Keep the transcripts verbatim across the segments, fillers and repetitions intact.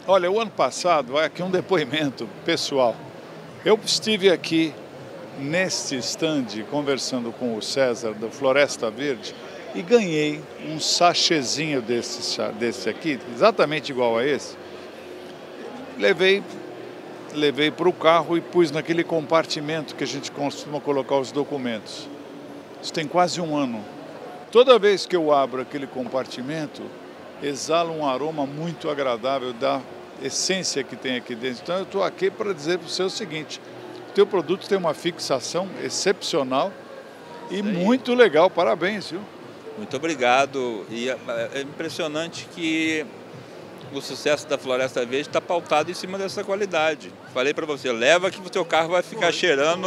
Olha, o ano passado, vai aqui um depoimento pessoal. Eu estive aqui neste stand conversando com o César da Floresta Verde e ganhei um sachêzinho desse, chá- desse aqui, exatamente igual a esse. Levei, levei para o carro e pus naquele compartimento que a gente costuma colocar os documentos. Isso tem quase um ano. Toda vez que eu abro aquele compartimento, exala um aroma muito agradável da essência que tem aqui dentro. Então eu estou aqui para dizer para você o seguinte: o teu produto tem uma fixação excepcional e Isso aí. muito legal. Parabéns, viu? Muito obrigado. E é é impressionante que o sucesso da Floresta Verde está pautado em cima dessa qualidade. Falei para você, leva que o teu carro vai ficar Foi, cheirando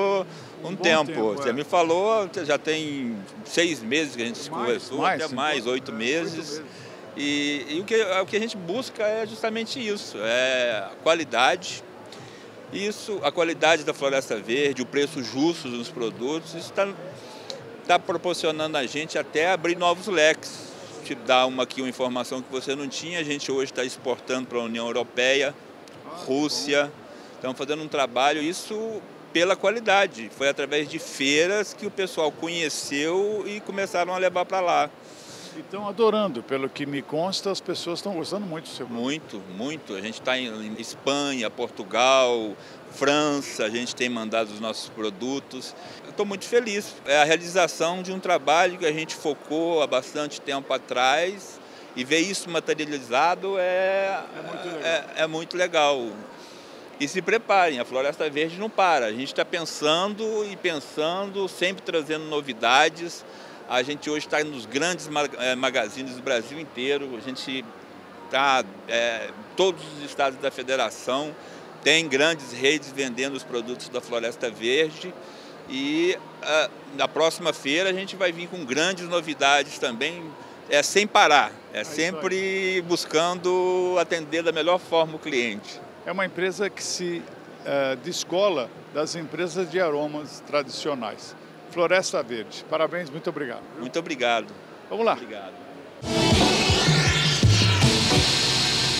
um bom tempo. tempo, Você é. me falou, já tem seis meses que a gente Mais, conversou, mais, até mais, então, oito é, meses. oito meses. E, e o, que, o que a gente busca é justamente isso, é a qualidade. Isso, a qualidade da Floresta Verde, o preço justo dos produtos, isso está tá proporcionando a gente até abrir novos leques. Te dar uma, aqui uma informação que você não tinha, a gente hoje está exportando para a União Europeia, Rússia, estamos fazendo um trabalho, isso pela qualidade. Foi através de feiras que o pessoal conheceu e começaram a levar para lá. E estão adorando, pelo que me consta, as pessoas estão gostando muito do seu produto. Muito, muito. A gente está em Espanha, Portugal, França, a gente tem mandado os nossos produtos. Eu estou muito feliz. É a realização de um trabalho que a gente focou há bastante tempo atrás e ver isso materializado é, É muito legal. é, é muito legal. E se preparem, a Floresta Verde não para. A gente está pensando e pensando, sempre trazendo novidades. A gente hoje está nos grandes magazines do Brasil inteiro, a gente está, é, todos os estados da federação tem grandes redes vendendo os produtos da Floresta Verde e a, na próxima feira a gente vai vir com grandes novidades também, é, sem parar, é, É sempre buscando atender da melhor forma o cliente. É uma empresa que se uh, descola das empresas de aromas tradicionais. Floresta Verde. Parabéns, muito obrigado. Viu? Muito obrigado. Vamos lá. Obrigado.